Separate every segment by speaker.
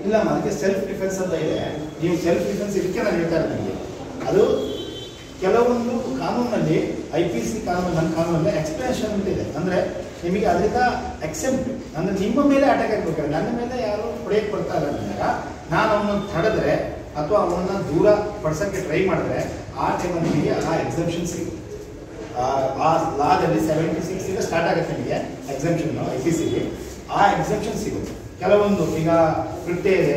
Speaker 1: ಇಲ್ಲ ಅದಕ್ಕೆ self defence ಅಂತ ಇದೆ. ನೀವು ಸೆಲ್ಫ್ ಡಿಫೆನ್ಸ್ ಇದಕ್ಕೆ ನಾನು ಹೇಳ್ತಾ ಇದ್ದೀನಿ. ಅದು ಕೆಲವೊಂದು ಕಾನೂನಲ್ಲಿ IPC ಕಾನೂನು, ನನ್ನ ಕಾನೂನಲ್ಲಿ ಎಕ್ಸ್ಪ್ಲೇಷನ್ ಅಂತ ಇದೆ. ಅಂದರೆ ನಿಮಗೆ ಅದರಿಂದ ಎಕ್ಸೆಪ್ಟ್, ಅಂದರೆ ನಿಮ್ಮ ಮೇಲೆ ಅಟ್ಯಾಕ್ ಆಗಬೇಕಾದ್ರೆ, ನನ್ನ ಮೇಲೆ ಯಾರು ಹೊಡೆಯಕ್ಕೆ ಬರ್ತಾರೆ ಅಂದಾಗ ನಾನು ಅವನನ್ನು ತಡೆದ್ರೆ ಅಥವಾ ಅವನನ್ನು ದೂರ ಪಡಿಸೋಕ್ಕೆ ಟ್ರೈ ಮಾಡಿದ್ರೆ ಆ ಟೈಮಲ್ಲಿ ನಿಮಗೆ ಆ ಎಕ್ಸೆಪ್ಷನ್ ಸಿಗುತ್ತೆ. ಆ ಲಾದಲ್ಲಿ 76 ಸ್ಟಾರ್ಟ್ ಆಗುತ್ತೆ ನಿಮಗೆ ಎಕ್ಸೆಪ್ಷನ್ನು IPCಗೆ. ಆ ಎಕ್ಸೆಪ್ಷನ್ ಸಿಗುತ್ತೆ ಕೆಲವೊಂದು. ಈಗ ಕೃತ್ಯ ಇದೆ,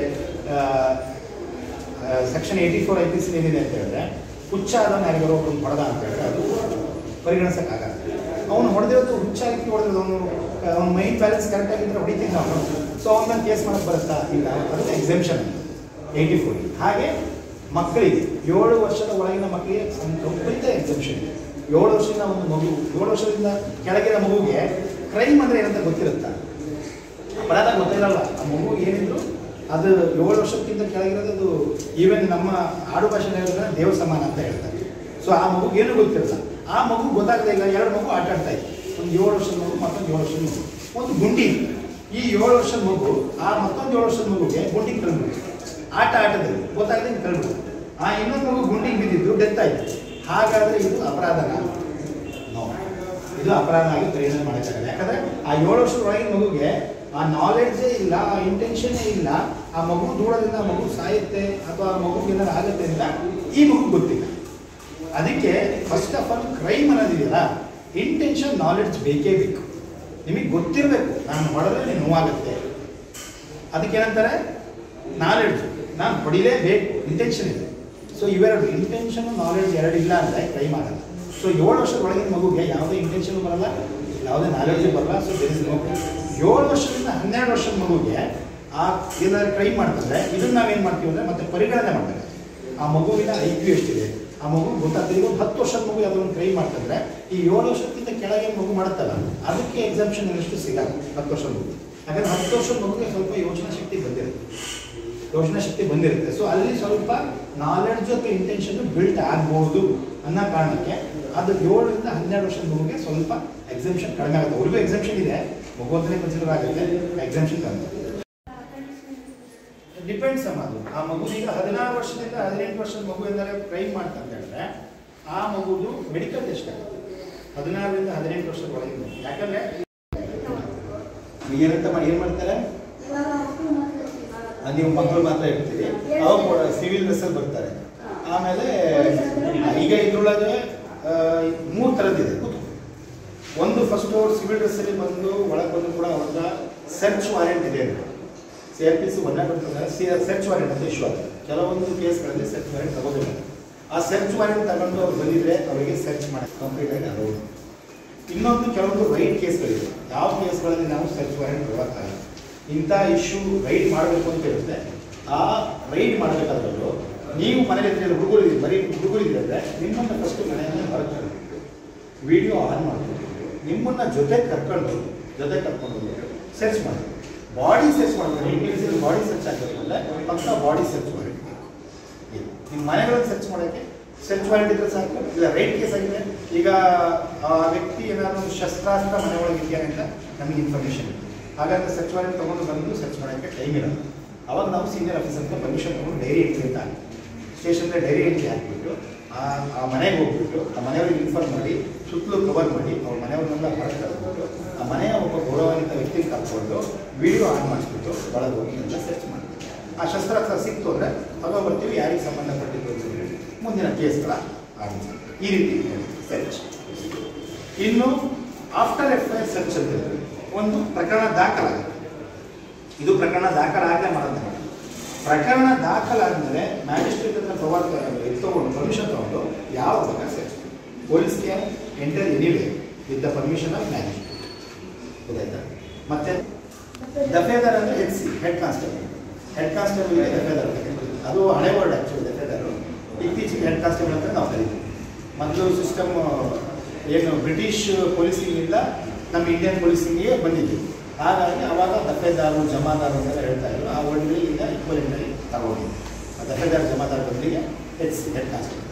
Speaker 1: ಸೆಕ್ಷನ್ 84 IPC ಏನಿದೆ ಅಂತ ಹೇಳಿದ್ರೆ, ಹುಚ್ಚ ಅದನ್ನು ಯಾರಿಗಾರೋ ಒಬ್ಬರು ಹೊಡೆದ ಅಂತ ಹೇಳಿದ್ರೆ ಅದು ಪರಿಗಣಿಸೋಕ್ಕಾಗಲ್ಲ. ಅವನು ಹೊಡೆದಿರೋದು ಹುಚ್ಚಾಗಿ ಹೊಡೆದಿರೋದು, ಅವನ ಮೈಂಡ್ ಬ್ಯಾಲೆನ್ಸ್ ಕರೆಕ್ಟಾಗಿದ್ದರೆ ಹೊಡಿತಿದ್ದ ಅವನು. ಸೊ ಅವನ್ನ ಕೇಸ್ ಮಾಡೋಕ್ಕೆ ಬರುತ್ತಾ? ಇಲ್ಲ, ಅದು ಎಕ್ಸೆಪ್ಷನ್ 84. ಹಾಗೆ ಮಕ್ಕಳಿಗೆ 7 ವರ್ಷದ ಒಳಗಿನ ಮಕ್ಕಳಿಗೆ ಕಂಪ್ಲೀಟ್ ಎಕ್ಸೆಪ್ಷನ್ ಇದೆ. 7 ವರ್ಷದಿಂದ ಒಂದು ಮಗು, 7 ವರ್ಷದಿಂದ ಕೆಳಗಿನ ಮಗುಗೆ ಕ್ರೈಮ್ ಅಂದರೆ ಏನಂತ ಗೊತ್ತಿರುತ್ತಾ? ಅಪರಾಧ ಗೊತ್ತಿರಲ್ಲ. ಆ ಮಗು ಏನಿದ್ರು ಅದು 7 ವರ್ಷಕ್ಕಿಂತ ಕೆಳಗಿರೋದು, ಅದು ಈವನ್ ನಮ್ಮ ಆಡು ಭಾಷೆ ಹೇಳಿದ್ರೆ ದೇವ ಸಮಾನ ಅಂತ ಹೇಳ್ತಾರೆ. ಸೊ ಆ ಮಗುಗೆ ಏನೂ ಗೊತ್ತಿರಲ್ಲ. ಆ ಮಗು ಗೊತ್ತಾಗದೇ ಇಲ್ಲ, 2 ಮಗು ಆಟ ಆಡ್ತಾ ಇತ್ತು. ಒಂದು 7 ವರ್ಷದ ಮಗು, ಮತ್ತೊಂದು 7 ವರ್ಷದ ಮಗು, ಒಂದು ಗುಂಡಿ. ಈ 7 ವರ್ಷದ ಮಗು ಆ ಮತ್ತೊಂದು 7 ವರ್ಷದ ಮಗುಗೆ ಗುಂಡಿಗೆ ಕಳ್ಬಿಡ್ತು. ಆಟದಲ್ಲಿ ಗೊತ್ತಾಗದೆ ಕಳ್ಬಿಡ್ತು. ಆ ಇನ್ನೊಂದು ಮಗು ಗುಂಡಿಗೆ ಬಿದ್ದಿದ್ದು ಡೆತ್ ಆಯಿತು. ಹಾಗಾದರೆ ಇದು ಅಪರಾಧನ? ನೋ, ಇದು ಅಪರಾಧ ಆಗಿ ಪರಿಗಣನೆ ಮಾಡೋಕ್ಕಾಗಲ್ಲ. ಯಾಕಂದರೆ ಆ 7 ವರ್ಷದೊಳಗಿನ ಮಗುಗೆ ಆ ನಾಲೆಡ್ಜೇ ಇಲ್ಲ, ಆ ಇಂಟೆನ್ಷನ್ನೇ ಇಲ್ಲ. ಆ ಮಗು ದೂರದಿಂದ ಆ ಮಗು ಸಾಯುತ್ತೆ ಅಥವಾ ಆ ಮಗುಗೆ ಏನಾರು ಆಗುತ್ತೆ ಅಂತ ಈ ಮಗು ಗೊತ್ತಿಲ್ಲ. ಅದಕ್ಕೆ ಫಸ್ಟ್ ಆಫ್ ಆಲ್ ಕ್ರೈಮ್ ಅನ್ನೋದಿದೆಯಲ್ಲ, ಇಂಟೆನ್ಷನ್, ನಾಲೆಡ್ಜ್ ಬೇಕೇ ಬೇಕು. ನಿಮಗೆ ಗೊತ್ತಿರಬೇಕು, ನಾನು ಹೊಡೆದ್ರೆ ನೋವಾಗುತ್ತೆ. ಅದಕ್ಕೇನಂತಾರೆ? ನಾಲೆಡ್ಜ್. ನಾನು ಹೊಡಿಲೇಬೇಕು, ಇಂಟೆನ್ಷನ್ ಇದೆ. ಸೊ ಇವೆರಡು, ಇಂಟೆನ್ಷನ್ ನಾಲೆಡ್ಜ್ ಎರಡು ಇಲ್ಲ ಅಂದರೆ ಕ್ರೈಮ್ ಆಗಲ್ಲ. ಸೊ 7 ವರ್ಷದ ಒಳಗಿನ ಮಗುಗೆ ಯಾವುದೇ ಇಂಟೆನ್ಷನ್ ಬರಲ್ಲ, ಯಾವುದೇ ನಾಲೆಡ್ಜು ಬರಲ್ಲ. So there is no crime. 7 ವರ್ಷದಿಂದ 12 ವರ್ಷದ ಮಗುಗೆ ಆ ಏನಾದ್ರು ಕ್ರೈಮ್ ಮಾಡ್ತಂದ್ರೆ ಇದನ್ನು ನಾವೇನು ಮಾಡ್ತೀವಿ ಅಂದರೆ ಮತ್ತೆ ಪರಿಗಣನೆ ಮಾಡ್ತಾರೆ. ಆ ಮಗುವಿನ IQ ಎಷ್ಟಿದೆ, ಆ ಮಗು ಗೊತ್ತಾಗ್ತದೆ. ಈಗ 10 ವರ್ಷದ ಮಗು ಯಾವುದೋ ಒಂದು ಕ್ರೈಮ್ ಮಾಡ್ತಂದ್ರೆ ಈ 7 ವರ್ಷಕ್ಕಿಂತ ಕೆಳಗೆ ಮಗು ಮಾಡುತ್ತಲ್ಲ, ಅದಕ್ಕೆ ಎಕ್ಸಾಮ್ಷನ್ ಎಷ್ಟು ಸಿಗಲ್ಲ 10 ವರ್ಷದ ಮಗು. ಯಾಕಂದರೆ 10 ವರ್ಷದ ಮಗುಗೆ ಸ್ವಲ್ಪ ಯೋಚನಾ ಶಕ್ತಿ ಬಂದಿರುತ್ತೆ. ಸೊ ಅಲ್ಲಿ ಸ್ವಲ್ಪ ನಾಲೆಡ್ಜ್ ಅಥವಾ ಇಂಟೆನ್ಷನ್ ಬಿಲ್ಟ್ ಆಗ್ಬೋದು ಅನ್ನೋ ಕಾರಣಕ್ಕೆ ಅದು 7 ರಿಂದ 12 ವರ್ಷದ ಮಗುಗೆ ಸ್ವಲ್ಪ ಎಕ್ಸಾಮ್ಷನ್ ಕಡಿಮೆ ಆಗುತ್ತೆ. ಅವ್ರಿಗೂ ಎಕ್ಸಾಮ್ಷನ್ ಇದೆ, ಮಗು ಅಂತಲೇ ಕನ್ಸಿಡರ್ ಆಗುತ್ತೆ, ಎಕ್ಸಾಮ್ಷನ್ ಕಡಿಮೆ. ಡಿಪೆಂಡ್ಸ್ ಅದು. ಆ ಮಗುವಿಗೆ 16 ವರ್ಷದಿಂದ 18 ವರ್ಷದ ಮಗು ಏನಾದ್ರು ಕ್ರೈಮ್ ಮಾಡ್ತಾ ಹೇಳಿದ್ರೆ ಆ ಮಗುದು ಮೆಡಿಕಲ್ ಟೆಸ್ಟ್ ಆಗುತ್ತೆ. 16 ರಿಂದ 18 ವರ್ಷದ ಒಳಗಿನ. ಯಾಕಂದರೆ ಏನಂತ ಏನು ಮಾಡ್ತಾರೆ, ನೀವು ಮಕ್ಕಳು ಮಾತ್ರ ಇರ್ತೀರಿ, ಅವಾಗ ಸಿವಿಲ್ ಡ್ರೆಸ್ಸಲ್ಲಿ ಬರ್ತಾರೆ. ಆಮೇಲೆ ಈಗ ಇದ್ರೊಳಗೆ 3 ಥರದ್ದಿದೆ. ಒಂದು ಫಸ್ಟ್ ಅವ್ರು ಸಿವಿಲ್ ಡ್ರೆಸ್ಸಲ್ಲಿ ಬಂದು ಒಳಗೆ ಬಂದು ಕೂಡ ಅವ್ರ ಸರ್ಚ್ ವಾರೆಂಟ್ ಇದೆ. CRPC 1 ಸರ್ಚ್ ವಾರೆಂಟ್ ಅಂತ ಇಶ್ಯೂ ಆಗುತ್ತೆ. ಕೆಲವೊಂದು ಕೇಸ್ಗಳಲ್ಲಿ ಸರ್ಚ್ ವಾರೆಂಟ್ ತಗೋದಿಲ್ಲ. ಆ ಸರ್ಚ್ ವಾರೆಂಟ್ ತಗೊಂಡು ಅವ್ರು ಬಂದಿದ್ರೆ ಅವರಿಗೆ ಸರ್ಚ್ ಮಾಡಿ ಕಂಪ್ಲೀಟಾಗಿ ಅಲೌಡ್. ಇನ್ನೊಂದು ಕೆಲವೊಂದು ರೈಡ್ ಕೇಸ್ಗಳಿದೆ. ಯಾವ ಕೇಸ್ಗಳಲ್ಲಿ ನಾವು ಸರ್ಚ್ ವಾರೆಂಟ್ ತಗೋಕ್ಕಾಗಲ್ಲ. ಇಂಥ ಇಶ್ಯೂ ರೈಡ್ ಮಾಡಬೇಕು ಅಂತ ಇರುತ್ತೆ. ಆ ರೈಡ್ ಮಾಡಬೇಕಾದ್ರೂ ನೀವು ಮನೇಲಿ ಹುಡುಗರಿದ್ದೀರಿ, ಬರೀ ಹುಡುಗರಿದ್ದೀರಂದರೆ ನಿಮ್ಮನ್ನು ಫಸ್ಟ್ ಮನೆಯನ್ನು ಹೊರಗೆ ವಿಡಿಯೋ ಆನ್ ಮಾಡ್ಕೊಂಡು ನಿಮ್ಮನ್ನು ಜೊತೆ ಕರ್ಕೊಂಡು ಸರ್ಚ್ ಮಾಡಿ, ಬಾಡಿ ಸರ್ಚ್ ಮಾಡಬೇಕು. ಇಂಡಿವಿಜುವಲ್ ಬಾಡಿ ಸರ್ಚ್ ಆಗಬೇಕಂದ್ರೆ ಪಕ್ಕ ಬಾಡಿ ಸರ್ಚ್ ಮಾಡಿ. ನಿಮ್ಮ ಮನೆಗಳನ್ನು ಸರ್ಚ್ ಮಾಡೋಕ್ಕೆ ಸರ್ಚ್ ವಾರೆಂಟ್ ಇದ್ರೆ ಸಾಕು. ಇಲ್ಲ ರೈಟ್ ಕೇಸ್ ಆಗಿದೆ, ಈಗ ಆ ವ್ಯಕ್ತಿ ಏನಾದರೂ ಶಸ್ತ್ರಾಸ್ತ್ರ ಮನೆ ಒಳಗೆ ಇದೆಯಾ ಅಂತ ನಮಗೆ ಇನ್ಫಾರ್ಮೇಷನ್ ಇದೆ. ಹಾಗಾದರೆ ಸರ್ಚ್ ವಾರೆಂಟ್ ತೊಗೊಂಡು ಬಂದು ಸರ್ಚ್ ಮಾಡೋಕ್ಕೆ ಟೈಮ್ ಇರೋಲ್ಲ. ಅವಾಗ ನಾವು ಸೀನಿಯರ್ ಆಫೀಸರ್ಗೆ ಪರ್ಮಿಷನ್ ತೊಗೊಂಡು ಡೈರಿ ಎಂಟ್ರಿ ಅಂತ ಸ್ಟೇಷನ್ಗೆ ಡೈರಿ ಎಂಟ್ರಿ ಹಾಕಿಬಿಟ್ಟು ಆ ಮನೆಗೆ ಹೋಗ್ಬಿಟ್ಟು ಆ ಮನೆಯವ್ರಿಗೆ ಇನ್ಫಾರ್ಮ್ ಮಾಡಿ ಸುತ್ತಲೂ ಕವರ್ ಮಾಡಿ ಅವ್ರ ಮನೆಯವ್ರನ್ನೆಲ್ಲ ಹೊರಗೆ ತಗೊಂಡ್ಬಿಟ್ಟು ಆ ಮನೆಯ ಒಬ್ಬ ಗೌರವಾನ್ವಿತ ವ್ಯಕ್ತಿಗೆ ಕರ್ಕೊಂಡು ವಿಡಿಯೋ ಆನ್ ಮಾಡಿಸ್ಬಿಟ್ಟು ಒಳಗೆ ಹೋಗಿ ಎಲ್ಲ ಸರ್ಚ್ ಮಾಡ್ತೀವಿ. ಆ ಶಸ್ತ್ರಾಸ್ತ್ರ ಸಿಕ್ತು ಅಂದರೆ ಆಗ ಬರ್ತೀವಿ, ಯಾರಿಗೆ ಸಂಬಂಧಪಟ್ಟಿದ್ದು ಮುಂದಿನ ಕೇಸ್ಗಳ ಆಗುತ್ತೆ. ಈ ರೀತಿ ಸರ್ಚ್. ಇನ್ನು ಆಫ್ಟರ್ FIR ಸರ್ಚ್ ಅಂತ ಒಂದು ಪ್ರಕರಣ ದಾಖಲಾಗುತ್ತೆ. ಇದು ಪ್ರಕರಣ ದಾಖಲಾಗದೆ ಮಾಡೋದು. ಪ್ರಕರಣ ದಾಖಲಾದಮೇಲೆ ಮ್ಯಾಜಿಸ್ಟ್ರೇಟ್ ಹತ್ರ ತೊಗೊಂಡು ಪರ್ಮಿಷನ್ ತೊಗೊಂಡು ಯಾವ ಭಾಗ search. Police can enter anyway with the permission of magistrate. ಗೊತ್ತಾಯ್ತಾ? ಮತ್ತೆ ದಫೇದಾರ್ ಅಂದರೆ ಹೆಡ್ ಕಾನ್ಸ್ಟೇಬಲ್. ಹೆಡ್ ಕಾನ್ಸ್ಟೇಬಲ್ಗೆ ದಫೇದಾರ್ ಅದು ಹಳೆ ವರ್ಡ್ ಆ್ಯಕ್ಚುಲಿ. ದಫೇದಾರು ಇತ್ತೀಚೆಗೆ ಹೆಡ್ ಕಾನ್ಸ್ಟೇಬಲ್ ಅಂತ ನಾವು ಕರೀತೀವಿ. ಮೊದಲು ಸಿಸ್ಟಮ್ ಏನು ಬ್ರಿಟಿಷ್ ಪೊಲೀಸಿಂಗಿಂದ ನಮ್ಮ ಇಂಡಿಯನ್ ಪೊಲೀಸಿಂಗಿಗೆ ಬಂದಿದ್ವಿ. ಹಾಗಾಗಿ ಅವಾಗ ದಫೇದಾರು ಜಮಾದಾರು ಅಂತೆಲ್ಲ ಹೇಳ್ತಾ ಇದ್ರು. ಆ ವರ್ಡ್ನಲ್ಲಿ ಈಗ ಈಕ್ವಲೆಂಟಾಗಿ ತಗೊಂಡಿದ್ವಿ. ಆ ದಫೇದಾರ್ ಜಮಾದಾರ್ ಬದಲಿಗೆ ಹೆಡ್ ಕಾನ್ಸ್ಟೇಬಲ್.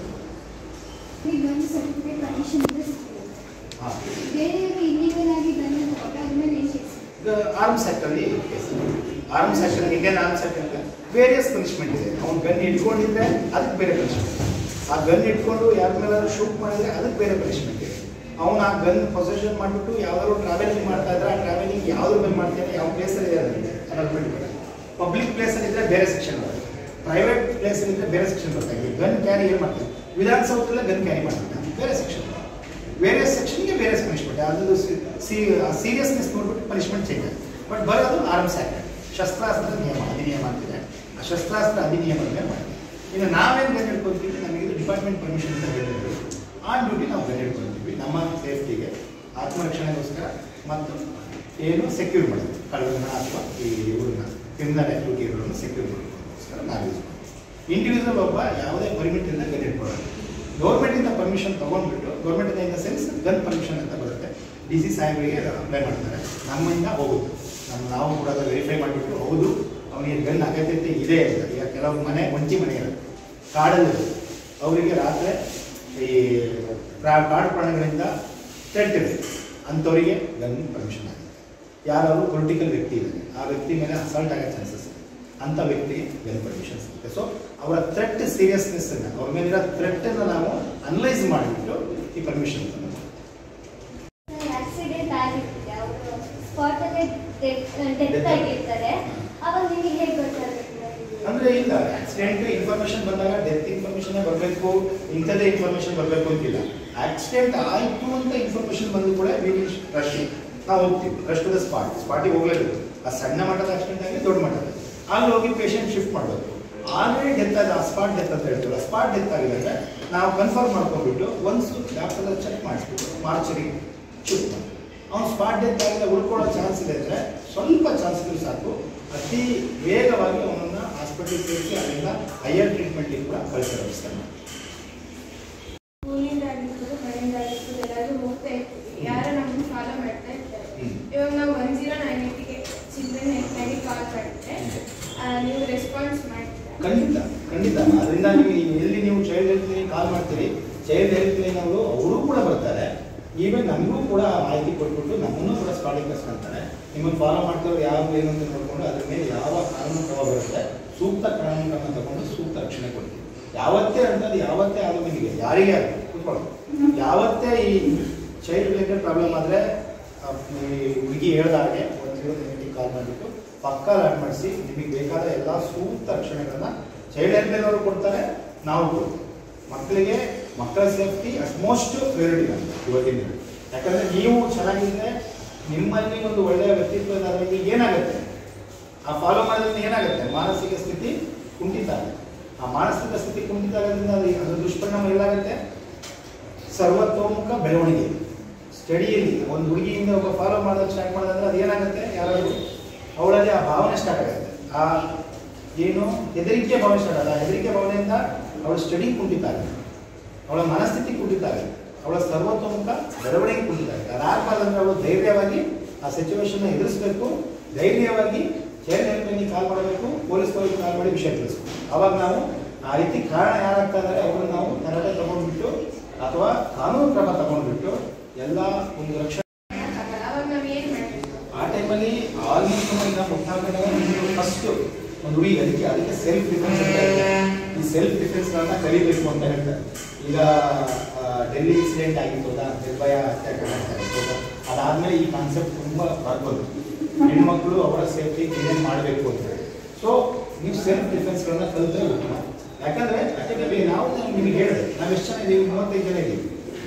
Speaker 2: ಬೇರೆಯವರು ಇಲ್ಲಿಗಲ್ ಆಗಿ ಬಂದು
Speaker 1: ಈಗ ಆರ್ಮ್ಸ್ ಆ್ಯಕ್ಟಲ್ಲಿ case arms action, Indian arms action various punishment ಇದೆ. ಅವ್ನು ಗನ್ ಇಟ್ಕೊಂಡಿದ್ರೆ ಅದಕ್ಕೆ ಬೇರೆ ಪನಿಷ್ಮೆಂಟ್, ಆ ಗನ್ ಇಟ್ಕೊಂಡು ಯಾರ ಮೇಲಾದ್ರೂ ಶೂಟ್ ಮಾಡಿದ್ರೆ ಅದಕ್ಕೆ ಬೇರೆ ಪನಿಷ್ಮೆಂಟ್ ಇದೆ. ಅವನು ಆ ಗನ್ ಪೊಸೆಷನ್ ಮಾಡಿಬಿಟ್ಟು ಯಾವ್ದಾದ್ರು ಟ್ರಾವೆಲಿಂಗ್ ಮಾಡ್ತಾ ಇದ್ರೆ ಆ ಟ್ರಾವೆಲಿಂಗ್ ಯಾವ್ದ್ರ ಮೇಲೆ ಮಾಡ್ತಾನೆ, ಯಾವ ಪ್ಲೇಸಲ್ಲಿ ಇದೆ ಅದರಲ್ಲಿ ಪಬ್ಲಿಕ್ ಪ್ಲೇಸಲ್ಲಿ ಇದ್ರೆ ಬೇರೆ ಸೆಕ್ಷನ್ ಬರುತ್ತೆ, ಪ್ರೈವೇಟ್ ಪ್ಲೇಸಲ್ಲಿ ಇದ್ರೆ ಬೇರೆ ಸೆಕ್ಷನ್ ಬರುತ್ತೆ. ಗನ್ ಕ್ಯಾರಿ ಏನು ಮಾಡ್ತಾರೆ, ವಿಧಾನಸೌಧದಲ್ಲೇ ಗನ್ ಕ್ಯಾರಿ ಮಾಡ್ತಾರೆ, ಬೇರೆ ಸೆಕ್ಷನ್. ವೇರಿಯಸ್ ಸೆಕ್ಷನ್ಗೆ ಬೇರೆ ಪನಿಷ್ಮೆಂಟ್, ಅದು ಸೀರಿಯಸ್ನೆಸ್ ನೋಡ್ಬಿಟ್ಟು ಪನಿಷ್ಮೆಂಟ್ ಚೇಂಜ್ ಆಗುತ್ತೆ. ಬಟ್ ಬರೋದು ಆರ್ಮ್ಸ್ ಆಕ್ಟ್, ಶಸ್ತ್ರಾಸ್ತ್ರ ನಿಯಮ ಅಧಿನಿಯಮ ಅಂತಿದೆ, ಆ ಶಸ್ತ್ರಾಸ್ತ್ರ ಅಧಿನಿಯಮದ ಮೇಲೆ ಮಾಡಿ. ಇನ್ನು ನಾವೇನು ಗನ್ ಹಿಡ್ಕೊತೀವಿ, ನಮಗೆ ಇದು ಡಿಪಾರ್ಟ್ಮೆಂಟ್ ಪರ್ಮಿಷನ್ ಅಂತ ಹೇಳಿದ್ರು, ಆನ್ ಡ್ಯೂಟಿ ನಾವು ಗನ್ ಹಿಡ್ಕೊತೀವಿ ನಮ್ಮ ಸೇಫ್ಟಿಗೆ, ಆತ್ಮರಕ್ಷಣೆಗೋಸ್ಕರ ಮತ್ತು ಏನು ಸೆಕ್ಯೂರ್ ಮಾಡೋದು, ಕಳ್ಳರನ್ನ ಅಥವಾ ಈ ಇವ್ರನ್ನ ಕ್ರಿಮಿನಲ್ ಆಕ್ಟಿವಿಟಿಗಳನ್ನು ಸೆಕ್ಯೂರ್ ಮಾಡೋದಕ್ಕೋಸ್ಕರ ನಾವು ಯೂಸ್ ಮಾಡ್ತೀವಿ. ಇಂಡಿವಿಜುವಲ್ ಒಬ್ಬ ಯಾವುದೇ ಪರ್ಮಿಟಿಂದ ಗನ್ ಹಿಡ್ಕೊಳ್ಳೋದು, ಗೌರ್ಮೆಂಟಿಂದ ಪರ್ಮಿಷನ್ ತೊಗೊಂಡ್ಬಿಟ್ಟು, ಗೌರ್ಮೆಂಟಿಂದ in the sense gun permission ಅಂತ ಬರುತ್ತೆ, DC ಸಾಹೇಬರಿಗೆ ಅಪ್ಲೈ ಮಾಡ್ತಾರೆ, ನಮ್ಮಿಂದ ಹೋಗುತ್ತೆ. ನಾವು ಕೂಡ ಅದು ವೆರಿಫೈ ಮಾಡಿಬಿಟ್ಟು ಹೌದು ಅವನಿಗೆ ಗನ್ ಅಗತ್ಯತೆ ಇದೆ ಅಂತ. ಈಗ ಕೆಲವು ಮನೆ ಒಂಟಿ ಮನೆ ಇರುತ್ತೆ, ಕಾಡಲ್ಲಿ ಅವರಿಗೆ ರಾತ್ರಿ ಈ ಕಾಡು ಪ್ರಾಣಿಗಳಿಂದ ಥ್ರೆಟ್ ಇದೆ, ಅಂಥವರಿಗೆ ಗನ್ ಪರ್ಮಿಷನ್ ಆಗುತ್ತೆ. ಯಾರಾದರೂ ಪೊಲಿಟಿಕಲ್ ವ್ಯಕ್ತಿ ಇದೆ, ಆ ವ್ಯಕ್ತಿ ಮೇಲೆ ಅಸಾಲ್ಟ್ ಆಗೋ ಚಾನ್ಸಸ್ ಇದೆ, ಅಂಥ ವ್ಯಕ್ತಿಗೆ ಗನ್ ಪರ್ಮಿಷನ್ ಸಿಗುತ್ತೆ. ಸೊ ಅವರ ಥ್ರೆಟ್ ಸೀರಿಯಸ್ನೆಸ್ಸನ್ನು, ಅವ್ರ ಮೇಲಿರೋ ಥ್ರೆಟ್ಟನ್ನು ನಾವು ಅನಲೈಸ್ ಮಾಡಿಬಿಟ್ಟು ಈ ಪರ್ಮಿಷನ್ ಅಂದ್ರೆ ಇಲ್ಲ. ಆಕ್ಸಿಡೆಂಟ್ ಇನ್ಫಾರ್ಮೇಶನ್ ಬಂದಾಗ ಡೆತ್ ಇನ್ಫಾರ್ಮೇಶನ್ ಬರಬೇಕು, ಇಂಥದ್ದೇ ಇನ್ಫಾರ್ಮೇಶನ್ ಬರಬೇಕು ಅಂತಿಲ್ಲ. ಆಕ್ಸಿಡೆಂಟ್ ಆಯಿತು ಅಂತ ಇನ್ಫಾರ್ಮೇಶನ್ ಬಂದು ಕೂಡ ರಶ್ ನಾವು ಹೋಗ್ತೀವಿ, ರಶ್ ಟು ದ ಸ್ಪಾಟಿಗೆ ಹೋಗ್ಲೇಬೇಕು. ಆ ಸಣ್ಣ ಮಟ್ಟದ ಆಕ್ಸಿಡೆಂಟ್ ಆಗಲಿ ದೊಡ್ಡ ಮಟ್ಟದ, ಅಲ್ಲಿ ಹೋಗಿ ಪೇಷಂಟ್ ಶಿಫ್ಟ್ ಮಾಡಬೇಕು. ಆಲ್ರೆಡಿ ಡೆತ್ ಆದ ಸ್ಪಾಟ್ ಡೆತ್ ಅಂತ ಹೇಳ್ತೀವಿ, ಸ್ಪಾಟ್ ಡೆತ್ ಆಗಿದೆ ಅಂದರೆ ನಾವು ಕನ್ಫರ್ಮ್ ಮಾಡ್ಕೊಂಡ್ಬಿಟ್ಟು ಒಂದು ಡಾಕ್ಟರ್ ಚೆಕ್ ಮಾಡಿಸ್ಬಿಟ್ಟು ಮಾರ್ಚರಿ ಶಿಫ್ಟ್ ಮಾಡಿ. ಅವ್ನು ಸ್ಪಾಟ್ ಡೆತ್ ಆಗಿದೆ ಉಳ್ಕೊಳ್ಳೋ ಚಾನ್ಸ್ ಇದೆ ಅಂದರೆ ಸ್ವಲ್ಪ ಚಾನ್ಸ್ ಇದ್ರೂ ಸಾಕು, ಅತಿ ವೇಗವಾಗಿ ಅವನನ್ನು ಹಾಸ್ಪಿಟಲ್ ಸೇರಿಸಿ ಅಲ್ಲಿಂದ ಹೈಯರ್ ಟ್ರೀಟ್ಮೆಂಟಿಗೆ ಕೂಡ ಕಳಿಸೋ ವ್ಯವಸ್ಥೆ ಮಾಡಿ.
Speaker 2: ಸ್ಕೂಲಿಂದ ಆಗಿರ್ಬೋದು, ಮನೆಯಿಂದ ಆಗಿರ್ಬೋದು, ಎಲ್ಲರೂ ಹೋಗ್ತಾ ಇರ್ತೀವಿ, ಯಾರು ನಮ್ಮನ್ನು ಫಾಲೋ ಮಾಡ್ತಾ ಇರ್ತಾರೆ. ಇವಾಗ ನಾವು 1098ಗೆ ಚಿಲ್ಡ್ರನ್ ಹೆಲ್ಪ್ಲೈನಿಗೆ ಕಾಲ್ ಮಾಡಿದ್ರೆ ನೀವು ರೆಸ್ಪಾನ್ಸ್ ಮಾಡ್ತೀರಾ?
Speaker 1: ಖಂಡಿತ. ಅದರಿಂದ ನೀವು ಎಲ್ಲಿ ನೀವು ಚೈಲ್ಡ್ ಹೆಲ್ಪ್ಲೈನ್ ಕಾಲ್ ಮಾಡ್ತೀರಿ, ಚೈಲ್ಡ್ ಹೆಲ್ಪ್ಲೈನ್ ಅವರು ಕೂಡ ಬರ್ತಾರೆ. ಈವನ್ ನಮಗೂ ಕೂಡ ಮಾಹಿತಿ ಕೊಟ್ಬಿಟ್ಟು ನಮ್ಮನ್ನು ಕೂಡ ಸ್ಪಾಟಿಗೆ ಕರ್ಸ್ಕೊಂತಾರೆ. ನಿಮ್ಮನ್ನು ಫಾಲೋ ಮಾಡ್ತಿರೋರು ಯಾರು ಏನು ಅಂತ ನೋಡಿಕೊಂಡು ಅದ್ರ ಮೇಲೆ ಯಾವ ಕಾನೂನು ಕ್ರಮ ಬರುತ್ತೆ, ಸೂಕ್ತ ಕಾನೂನು ಕ್ರಮ ತಗೊಂಡು ಸೂಕ್ತ ರಕ್ಷಣೆ ಕೊಡ್ತೀವಿ. ಯಾವತ್ತೇ ಅಂತದ್ದು ಯಾವತ್ತೇ ಆದರೂ ನಿಮಗೆ ಯಾರಿಗೆ ಕೂತ್ಕೊಳ್ಳೋದು, ಯಾವತ್ತೇ ಈ ಚೈಲ್ಡ್ ರಿಲೇಟೆಡ್ ಪ್ರಾಬ್ಲಮ್ ಆದರೆ ಹುಡುಗಿ ಹೇಳ್ದಾಗೆ 1098ಗೆ ಕಾಲ್ ಮಾಡಿಬಿಟ್ಟು ಪಕ್ಕ ಲಾಡ್ ಮಾಡಿಸಿ ನಿಮಗೆ ಬೇಕಾದ ಎಲ್ಲ ಸೂಕ್ತ ರಕ್ಷಣೆಗಳನ್ನು ಚೈಲ್ಡ್ ಹೆಲ್ಪ್ಲೈನ್ ಅವರು ಕೊಡ್ತಾರೆ, ನಾವು ಕೊಡ್ತೀವಿ. ಮಕ್ಕಳಿಗೆ ಮಕ್ಕಳ ಸೇಫ್ಟಿ ಅಟ್ಮೋಸ್ಟ್ ಪ್ರಿಯಾರಿಟಿ ಅಂತ ಇವತ್ತಿನ. ಯಾಕಂದರೆ ನೀವು ಚೆನ್ನಾಗಿದ್ದರೆ ನಿಮ್ಮಲ್ಲಿ ಒಂದು ಒಳ್ಳೆಯ ವ್ಯಕ್ತಿತ್ವ ಇದ್ದಾಗ ಏನಾಗುತ್ತೆ, ಆ ಫಾಲೋ ಮಾಡೋದ್ರಿಂದ ಏನಾಗುತ್ತೆ, ಮಾನಸಿಕ ಸ್ಥಿತಿ ಕುಂಠಿತ ಆಗುತ್ತೆ. ಆ ಮಾನಸಿಕ ಸ್ಥಿತಿ ಕುಂಠಿತ ಆಗೋದ್ರಿಂದ ಅದರ ದುಷ್ಪರಿಣಾಮ ಎಲ್ಲಾಗುತ್ತೆ, ಸರ್ವತೋಮುಖ ಬೆಳವಣಿಗೆ. ಸ್ಟಡಿಯಲ್ಲಿ ಒಂದು ಹುಡುಗಿಯಿಂದ ಒಬ್ಬ ಫಾಲೋ ಮಾಡೋದು ಸ್ಟಾರ್ಟ್ ಮಾಡೋದಂದ್ರೆ ಅದು ಏನಾಗುತ್ತೆ, ಯಾರಾದರೂ ಅವಳಲ್ಲಿ ಆ ಭಾವನೆ ಸ್ಟಾರ್ಟ್ ಆಗುತ್ತೆ, ಆ ಏನು ಹೆದರಿಕೆ ಭಾವನೆ ಸ್ಟಾರ್ಟ್ ಆಗುತ್ತೆ. ಆ ಹೆದರಿಕೆ ಭಾವನೆಯಿಂದ ಅವಳ ಸ್ಟಡಿ ಕುಂಠಿತ ಆಗುತ್ತೆ, ಅವಳ ಮನಸ್ಥಿತಿ ಕುಂಠಿತ ಆಗುತ್ತೆ, ಅವಳ ಸರ್ವತೋಮುಖ ಬೆಳವಣಿಗೆ ಕುಂಠಿತ ಆಗುತ್ತೆ. ಅದಾಗಬಾರ್ದಂದ್ರೆ ಅವಳು ಧೈರ್ಯವಾಗಿ ಆ ಸಿಚುವೇಶನ್ನ ಎದುರಿಸಬೇಕು, ಧೈರ್ಯವಾಗಿ ಚೈಲ್ಡ್ ಹೆಲ್ಪ್ಲೈನಿಗೆ ಕಾಲ್ ಮಾಡಬೇಕು, ಪೊಲೀಸ್ನವ್ರಿಗೆ ಕಾಲ್ ಮಾಡಿ ವಿಷಯ ತಿಳಿಸ್ಬೇಕು. ಅವಾಗ ನಾವು ಆ ರೀತಿ ಕಾರಣ ಯಾರಾಗ್ತಾ ಇದ್ದಾರೆ ಅವ್ರನ್ನ ನಾವು ತರಬೇತಿ ತಗೊಂಡ್ಬಿಟ್ಟು ಅಥವಾ ಕಾನೂನು ಕ್ರಮ ತಗೊಂಡ್ಬಿಟ್ಟು ಎಲ್ಲ ಒಂದು ರಕ್ಷಣೆ. ಆ ಟೈಮಲ್ಲಿ ಆಲ್ಮೋಸ್ಟ್ ಈಗ 14 ಗಂಟೆ ಫಸ್ಟ್ ಒಂದು ಹುಡುಗಿ ಅದಕ್ಕೆ ಸೆಲ್ಫ್ ಡಿಫೆನ್ಸ್ ಅಂತ ಹೇಳ್ತಾರೆ. ಈ ಸೆಲ್ಫ್ ಡಿಫೆನ್ಸ್ಗಳನ್ನ ಕಲಿಬೇಕು ಅಂತ ಹೇಳ್ತಾರೆ. ಈಗ ಡೆಲ್ಲಿ ಇನ್ಸಿಡೆಂಟ್ ಆಗಿರ್ತದ, ನಿರ್ಭಯ ಹತ್ಯಾಕಾಂಡ ಆಗಿರ್ತದ, ಅದಾದಮೇಲೆ ಈ ಕಾನ್ಸೆಪ್ಟ್ ತುಂಬ ಬರ್ಬೋದು. ಹೆಣ್ಮಕ್ಳು ಅವರ ಸೇಫ್ಟಿ ಏನೇನು ಮಾಡಬೇಕು ಅಂತ ಹೇಳಿ. ಸೊ ನೀವು ಸೆಲ್ಫ್ ಡಿಫೆನ್ಸ್ಗಳನ್ನ ಕಲಿತ್ರೆ ಉತ್ತಮ. ಯಾಕಂದರೆ ನಾವು ನಿಮಗೆ ಹೇಳಿದೆ, ನಾವು ಎಷ್ಟು ಜನ ಇದ್ದೀವಿ, 35 ಜನ ಇದ್ದೀವಿ.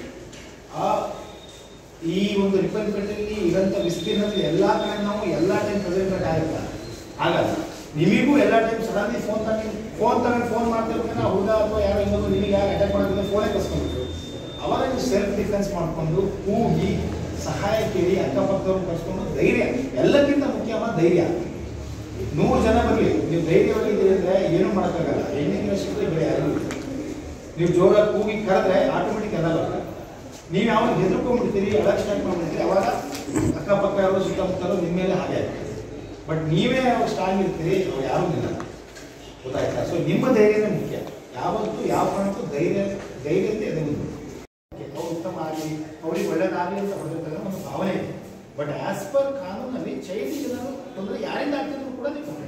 Speaker 1: ಈ ಒಂದು ರಿಪಬ್ಲಿಕಲ್ಲಿ ಇರೋಂಥ ವಿಸ್ತೀರ್ಣದಲ್ಲಿ ಎಲ್ಲ ಕಡೆ ನಾವು ಎಲ್ಲ ಟೈಮ್ ಪ್ರೆಸೆಂಟ್ ಆಗಲ್ಲ. ನಿಮಗೂ ಎಲ್ಲ ಟೈಮ್ ಸಡನ್ಲಿ ಫೋನ್ ತಗೊಂಡು ಫೋನ್ ಮಾಡ್ತಿರ್ಬೇಕಾದ್ರೆ ಹುಡುಗ ಅಥವಾ ಯಾರೋ ಇನ್ನೊಂದು ನಿಮಗೆ ಯಾರು ಅಟ್ಯಾಕ್ ಮಾಡೋದ್ರಿಂದ ಫೋನೇ ಕಸ್ಕೊಂಡ್ಬಿಟ್ರು. ಅವಾಗ ನೀವು ಸೆಲ್ಫ್ ಡಿಫೆನ್ಸ್ ಮಾಡಿಕೊಂಡು ಕೂಗಿ ಸಹಾಯ ಕೇಳಿ ಅಕ್ಕಪಕ್ಕದವ್ರು ಕರ್ಸ್ಕೊಂಡು ಧೈರ್ಯ, ಎಲ್ಲಕ್ಕಿಂತ ಮುಖ್ಯವಾದ ಧೈರ್ಯ. 100 ಜನ ಬರಲಿ, ನೀವು ಧೈರ್ಯವಾಗಿದ್ದೀರಿ ಅಂದರೆ ಏನೂ ಮಾಡೋಕ್ಕಾಗಲ್ಲ. ಹೆಣ್ಣಿನ ಶಕ್ತಿ ಬೆಳೆ ಯಾರು. ನೀವು ಜೋರಾಗಿ ಕೂಗಿ ಕರೆದ್ರೆ ಆಟೋಮೆಟಿಕ್ ಎಲ್ಲ ಬರ್ತದೆ. ನೀವು ಯಾವಾಗ ಹೆದರ್ಕೊಂಡ್ಬಿಡ್ತೀರಿ, ಅಳಕ್ ಸ್ಟಾರ್ಟ್ ಮಾಡ್ಬಿಡ್ತೀರಿ, ಅವಾಗ ಅಕ್ಕಪಕ್ಕ ಯಾರೋ ಸುತ್ತಮುತ್ತಲು ನಿಮ್ಮ ಮೇಲೆ ಹಾಗೆ ಆಗ್ತದೆ. ಬಟ್ ನೀವೇ ಅವಾಗ ಸ್ಟ್ರಾಂಗ್ ಇರ್ತೀರಿ, ಅವ್ರು ಯಾರೂ ಇಲ್ಲ, ಗೊತ್ತಾಯ್ತಾ? ಸೊ ನಿಮ್ಮ ಧೈರ್ಯನೇ ಮುಖ್ಯ. ಯಾವತ್ತೂ ಯಾವ ಕಾರಣಕ್ಕೂ ಧೈರ್ಯತೆ ಅದು ಮುಂದೆ ಅವ್ರು ಉತ್ತಮ ಆಗಲಿ, ಅವ್ರಿಗೆ ಒಳ್ಳೇದಾಗಲಿ ಅಂತ ಹೊರಡಿರ್ತಕ್ಕಂಥ ಒಂದು ಭಾವನೆ ಇದೆ. ಬಟ್ ಆಸ್ ಪರ್ ಕಾನೂನಲ್ಲಿ ಚೈಲ್ಡ್ ಜನರು ತೊಂದರೆ ಯಾರಿಂದ ಆಗ್ತಿದ್ರು ಕೂಡ ನೀವು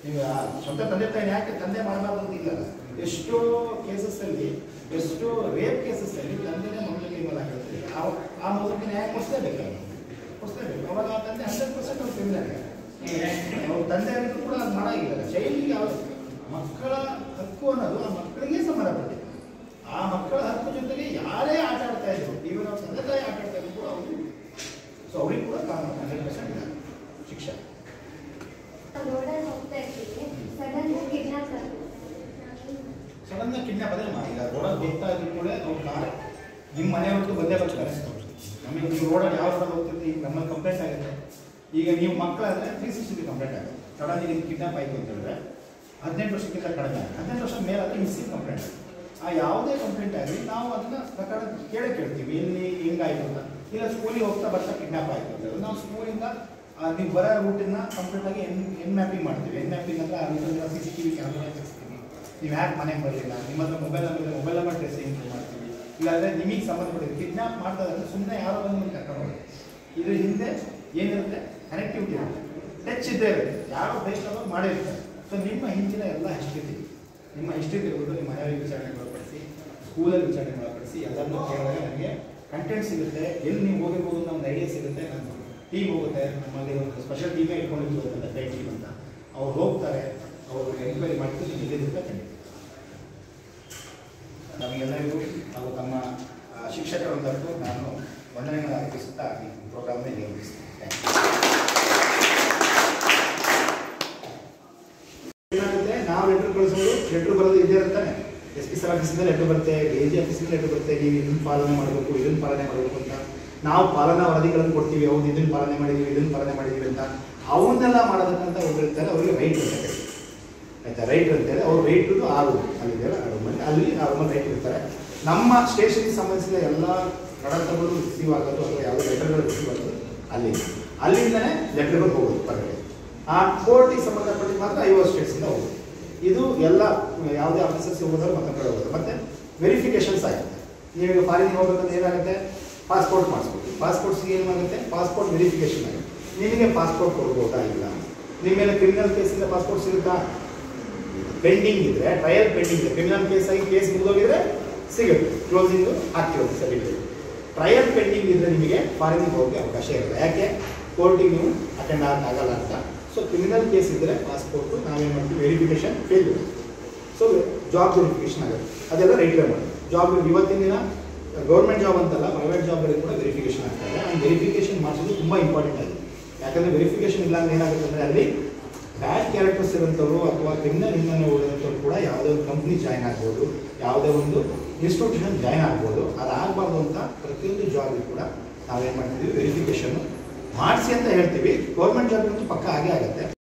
Speaker 1: ನೀವು ಸ್ವಂತ ತಂದೆ ತಾಯಿ ಯಾಕೆ ತಂದೆ ಮಾಡಬಾರ್ದು ಅಂತ ಇಲ್ಲ. ಎಷ್ಟೋ ಕೇಸಸ್ಸಲ್ಲಿ, ಎಷ್ಟೋ ರೇಪ್ ಕೇಸಸ್ಸಲ್ಲಿ ತಂದೆನೇ ಮಗಳಿಗೆ ಇನ್ವಾಲ್ವ್ ಆಗಿರ್ತೀವಿ. ಆ ಮಗುವಿಗೆ ನ್ಯಾಯ ಕೊಡಿಸ್ಲೇಬೇಕಲ್ಲ, ಕೊಡಿಸ್ಲೇಬೇಕು. ಅವಾಗ ಆ ತಂದೆ 100% ಅವ್ರು ಕ್ರಿಮಿನಲ್. ಅವ್ರ ತಂದೆ ಅನ್ನೋದು ಕೂಡ ಅದು ಮಾಡೋಂಗಿಲ್ಲ. ಚೈಲ್ಡ್ಗೆ ಮಕ್ಕಳ ಹಕ್ಕು ಅನ್ನೋದು ಆ ಮಕ್ಕಳಿಗೆ ಸಂಬಂಧಪಟ್ಟಿದೆ. ಆ ಮಕ್ಕಳ ಹಕ್ಕು ಜೊತೆಗೆ ಯಾರೇ ಆಟ ಆಡ್ತಾ ಇದ್ರು, ಈವನ್ ಅವ್ರ ತಂದೆ ತಾಯಿ ಆಟ ಆಡ್ತಾ ಇದ್ರು ಕೂಡ ಅವರು, ಸೊ ಅವ್ರಿಗೆ ಕೂಡ 100% ಇದೆ ಶಿಕ್ಷೆ.
Speaker 2: ರೋಡಲ್ಲಿ ಹೋಗ್ತಾ ಇರ್ತೀವಿ, ಸಡನ್ ಕಿಡ್ನಾಪ್
Speaker 1: ಅದೇ ಈಗ ರೋಡಲ್ಲಿ ಹೋಗ್ತಾ ಇದ್ರು ಕೂಡ ಅವ್ರು ಕಾರ್ ನಿಮ್ಮ ಮನೆಯವ್ರದ್ದು ಬಂದೇ ಬರ್ತಾರೆ. ನಮಗೆ ನೀವು ರೋಡಲ್ಲಿ ಯಾವ ರೋಡಲ್ಲಿ ಹೋಗ್ತಿರ್ತೀವಿ, ಈಗ ನಮ್ಮಲ್ಲಿ ಕಂಪ್ಲೇಂಟ್ ಆಗುತ್ತೆ. ಈಗ ನೀವು ಮಕ್ಕಳಾದರೆ 360 ಕಂಪ್ಲೇಂಟ್ ಆಗುತ್ತೆ. ಸಡನ್ ಈಗ ಕಿಡ್ನಾಪ್ ಆಯಿತು ಅಂತ ಹೇಳಿದ್ರೆ 18 ವರ್ಷಕ್ಕಿಂತ ಕಡಿಮೆ, 18 ವರ್ಷ ಮೇಲಾದರೆ ಮಿಸ್ಸಿಂಗ್ ಕಂಪ್ಲೇಂಟ್. ಆ ಯಾವುದೇ ಕಂಪ್ಲೇಂಟ್ ಆಗಲಿ ನಾವು ಅದನ್ನು ಪ್ರಕಾರ ಕೇಳ್ತೀವಿ, ಎಲ್ಲಿ ಹೆಂಗಾಯಿತು ಅಂತ. ಇಲ್ಲ ಸ್ಕೂಲಿಗೆ ಹೋಗ್ತಾ ಬರ್ತಾ ಕಿಡ್ನಾಪ್ ಆಯಿತು ಅಂತ ಹೇಳಿದ್ರೆ ನಾವು ಸ್ಕೂಲಿಂದ ನೀವು ಬರೋ ರೂಟನ್ನ ಕಂಪ್ಲೀಟಾಗಿ ಎನ್ ಮ್ಯಾಪಿಂಗ್ ಮಾಡ್ತೀವಿ. ಎನ್ ಮ್ಯಾಪಿಂಗ್ ಅಂದರೆ ಆ ರೂಟಲ್ಲಿ CCTV ಕ್ಯಾಮ್ರಾ ತೆಗೆಸ್ತೀವಿ. ನೀವು ಯಾಕೆ ಮನೆಗೆ ಬರಲಿಲ್ಲ, ನಿಮ್ಮ ಹತ್ರ ಮೊಬೈಲ್ ನಂಬರ್ ಟ್ರೇಸಿಂಗ್ ಮಾಡ್ತೀವಿ. ಇಲ್ಲಾಂದರೆ ನಿಮಗೆ ಸಂಬಂಧಪಟ್ಟಿದ್ದು ಕಿಡ್ನಾಪ್ ಮಾಡ್ತಾ ಇದ್ರೆ ಸುಮ್ಮನೆ ಯಾರೋ ಬಂದು ಕರ್ಕೊಂಡು ಹೋಗಿ ಇದ್ರ ಹಿಂದೆ ಏನಿರುತ್ತೆ, ಕನೆಕ್ಟಿವಿಟಿ ಇರುತ್ತೆ, ಟಚ್ ಇದ್ದೇ ಇರುತ್ತೆ, ಯಾರೋ ಬೇಕಾದ್ರೂ ಮಾಡಿರ್ತಾರೆ. ಸೊ ನಿಮ್ಮ ಹಿಂದಿನ ಎಲ್ಲ ಹಿಸ್ಟ್ರಿ ನಿಮ್ಮ ಹಿಸ್ಟ್ರಿ ತಿಳ್ಬಿಟ್ಟು ನಿಮ್ಮ ಮನೆಯವರಿಗೆ ವಿಚಾರಣೆ ಒಳಪಡಿಸಿ, ಸ್ಕೂಲಲ್ಲಿ ವಿಚಾರಣೆ ಒಳಪಡಿಸಿ ಎಲ್ಲರನ್ನೂ ಕೇಳಿದಾಗ ನನಗೆ ಕಂಟೆಂಟ್ ಸಿಗುತ್ತೆ, ಎಲ್ಲಿ ನೀವು ಹೋಗಿರ್ಬೋದು ಅನ್ನೋ ಒಂದು ಐಡಿಯಾ ಸಿಗುತ್ತೆ. ನನ್ನ ಟೀಮ್ ಹೋಗುತ್ತೆ, ನಮ್ಮಲ್ಲಿ ಒಂದು ಸ್ಪೆಷಲ್ ಟೀಮೇ ಇಟ್ಕೊಂಡಿರ್ಬೋದು ಅಂತ, ಗೈಡ್ ಟೀಮ್ ಅಂತ. ಅವ್ರು ಹೋಗ್ತಾರೆ, ಅವರು ಎನ್ಕ್ವೈರಿ ಮಾಡ್ತೀವಿ, ನೀವು ಇಲ್ಲಿರುತ್ತೆ ಖಂಡಿತ. ನಮಗೆಲ್ಲರಿಗೂ ಹಾಗೂ ತಮ್ಮ ಶಿಕ್ಷಕರೊಂದಕ್ಕೂ ನಾನು ವಂದನೆಗಳನ್ನು ಅರ್ಪಿಸುತ್ತಾ ಈ ಪ್ರೋಗ್ರಾಮ್ನೇ ನಿರ್ವಹಿಸ್ತೀನಿ. ಏನಾಗುತ್ತೆ, ನಾವು ಲೆಟ್ರ್ ಕಳಿಸೋದು, ಲೆಟ್ರ್ ಬರೋದು ಇದೇ ಇರ್ತಾನೆ. SP ಸರ್ ಆಫೀಸಿಂದ ಲೆಟ್ರ್ ಬರುತ್ತೆ, AG ಆಫೀಸಿಂದ ಲೆಟ್ರ್ ಬರುತ್ತೆ, ನೀವು ಇದನ್ನು ಪಾಲನೆ ಮಾಡಬೇಕು, ಇದನ್ನು ಪಾಲನೆ ಮಾಡಬೇಕು ಅಂತ. ನಾವು ಪಾಲನಾ ವರದಿಗಳನ್ನು ಕೊಡ್ತೀವಿ, ಹೌದು ಇದನ್ನು ಪಾಲನೆ ಮಾಡಿದ್ದೀವಿ, ಇದನ್ನು ಪಾಲನೆ ಮಾಡಿದ್ದೀವಿ ಅಂತ. ಅವನ್ನೆಲ್ಲ ಮಾಡೋದಕ್ಕಂತ ಹೋಗಿರ್ತಾರೆ, ಅವರಿಗೆ ರೈಟ್ ಅಂತ ಆಯ್ತಾ. ರೈಟ್ ಅಂತೇಳಿ ಅವ್ರು ರೈಟ್ರು 6 ಅಲ್ಲಿದೆಯಲ್ಲ, ಆ ರೂಮಲ್ಲಿ ಅಲ್ಲಿ ಆ ರೂಮಲ್ಲಿ ರೈಟ್ ಇರ್ತಾರೆ. ನಮ್ಮ ಸ್ಟೇಷನ್ಗೆ ಸಂಬಂಧಿಸಿದ ಎಲ್ಲ ಕಡತಗಳು ರಿಸೀವ್ ಆಗೋದು ಅಥವಾ ಯಾವುದೇ ಲೆಟರ್ಗಳು ರಿಸೀವ್ ಆಗೋದು ಅಲ್ಲಿಂದನೇ ಲೆಟರ್ಗಳು ಹೋಗೋದು ಹೊರಗಡೆ. ಆ ಕೋರ್ಟಿಗೆ ಸಂಬಂಧಪಟ್ಟಿದ್ದು ಮಾತ್ರ 50 ಸ್ಟೇಟ್ಸಿಂದ ಹೋಗೋದು. ಇದು ಎಲ್ಲ ಯಾವುದೇ ಆಫೀಸರ್ಸ್ ಹೋಗೋದ್ರೆ ಮತ್ತೆ ಕಡೆ ಹೋಗೋದು. ಮತ್ತು ವೆರಿಫಿಕೇಷನ್ಸ್ ಆಗುತ್ತೆ. ನೀವು ಫಾರಿನ್ಗೆ ಹೋಗ್ಬೇಕಂದ್ರೆ ಏನಾಗುತ್ತೆ, ಪಾಸ್ಪೋರ್ಟ್ ಮಾಡಿಸ್ಬೇಕು. ಪಾಸ್ಪೋರ್ಟ್ಸ್ಗೆ ಏನಾಗುತ್ತೆ, ಪಾಸ್ಪೋರ್ಟ್ ವೆರಿಫಿಕೇಷನ್ ಆಗುತ್ತೆ. ನಿಮಗೆ ಪಾಸ್ಪೋರ್ಟ್ ಕೊಡ್ಬೋದಾ ಇಲ್ಲ, ನಿಮ್ಮ ಮೇಲೆ ಕ್ರಿಮಿನಲ್ ಕೇಸಿಂದ ಪಾಸ್ಪೋರ್ಟ್ ಸಿಗುತ್ತಾ, ಪೆಂಡಿಂಗ್ ಇದ್ದರೆ, ಟ್ರಯಲ್ ಪೆಂಡಿಂಗ್ ಇದೆ, ಕ್ರಿಮಿನಲ್ ಕೇಸಾಗಿ ಕೇಸ್ ಮುಗಿದೋಗಿದ್ರೆ ಸಿಗುತ್ತೆ, ಕ್ಲೋಸಿಂಗು ಆಗ್ತಿರುತ್ತೆ ಸರ್ಟಿಫಿಕೇಟ್. ಟ್ರಯಲ್ ಪೆಂಡಿಂಗ್ ಇದ್ದರೆ ನಿಮಗೆ ಫಾರಿನಿಗೆ ಹೋಗಿ ಅವಕಾಶ ಇರಲ್ಲ. ಯಾಕೆ, ಕೋರ್ಟಿಗೆ ನೀವು ಅಟೆಂಡ್ ಆಗಲ್ಲ ಅಂತ. ಸೊ ಕ್ರಿಮಿನಲ್ ಕೇಸ್ ಇದ್ದರೆ ಪಾಸ್ಪೋರ್ಟು ನಾವೇನು ಮಾಡ್ತೀವಿ, ವೆರಿಫಿಕೇಷನ್ ಫೇಲ್ ಇರುತ್ತೆ. ಸೊ ಜಾಬ್ ವೆರಿಫಿಕೇಷನ್ ಆಗುತ್ತೆ, ಅದೆಲ್ಲ ರೈಟ್ರೇ ಮಾಡಿ. ಜಾಬ್ ಇವತ್ತಿನ ದಿನ ಗೌರ್ಮೆಂಟ್ ಜಾಬ್ ಅಂತಲ್ಲ, ಪ್ರೈವೇಟ್ ಜಾಬ್ಗಳಿಗೆ ಕೂಡ ವೆರಿಫಿಕೇಷನ್ ಆಗ್ತದೆ. ಆ ವೆರಿಫಿಕೇಷನ್ ಮಾಡಿಸೋದು ತುಂಬ ಇಂಪಾರ್ಟೆಂಟ್ ಆಗಿದೆ. ಯಾಕಂದರೆ ವೆರಿಫಿಕೇಷನ್ ಇಲ್ಲ ಅಂದರೆ ಏನಾಗುತ್ತೆ ಅಂದರೆ ಅಲ್ಲಿ ಬ್ಯಾಡ್ ಕ್ಯಾರೆಕ್ಟರ್ಸ್ ಇರೋಂಥವ್ರು ಅಥವಾ ಕ್ರಿಮಿನಲ್ ಹಿನ್ನೆಲೆ ಉಳಿದಂಥವ್ರು ಕೂಡ ಯಾವುದೇ ಒಂದು ಕಂಪ್ನಿ ಜಾಯ್ನ್ ಆಗ್ಬೋದು, ಯಾವುದೇ ಒಂದು ಇನ್ಸ್ಟಿಟ್ಯೂಷನ್ ಜಾಯ್ನ್ ಆಗ್ಬೋದು. ಅದಾಗಬಾರ್ದು ಅಂತ ಪ್ರತಿಯೊಂದು ಜಾಬಿಗೆ ಕೂಡ ನಾವೇನು ಮಾಡ್ತೀವಿ, ವೆರಿಫಿಕೇಷನ್ನು ಮಾಡಿಸಿ ಅಂತ ಹೇಳ್ತೀವಿ. ಗೌರ್ಮೆಂಟ್ ಜಾಬ್ಗಂತೂ ಪಕ್ಕ ಆಗೇ ಆಗುತ್ತೆ.